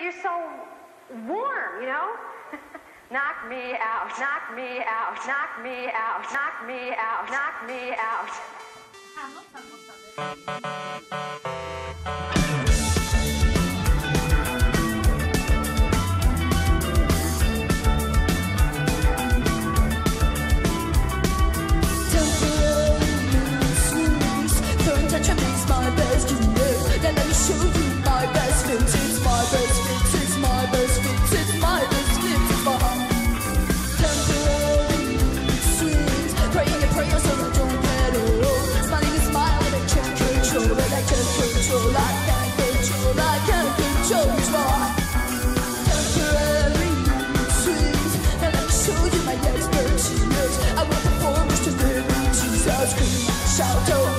you're so warm, you know? Knock me out, knock me out, knock me out, knock me out, knock me out. Shout out